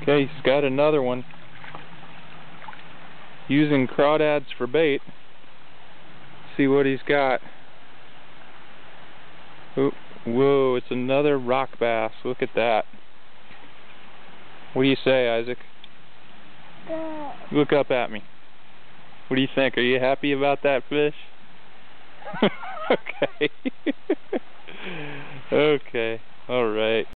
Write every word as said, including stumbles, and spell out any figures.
Okay, he's got another one. Using crawdads for bait. See what he's got. Oh, whoa, it's another rock bass. Look at that. What do you say, Isaac? Good. Look up at me. What do you think? Are you happy about that fish? Okay. Okay. All right.